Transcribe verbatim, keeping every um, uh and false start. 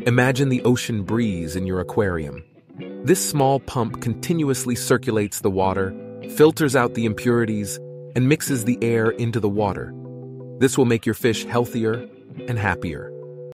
Imagine the ocean breeze in your aquarium. This small pump continuously circulates the water, filters out the impurities, and mixes the air into the water. This will make your fish healthier and happier.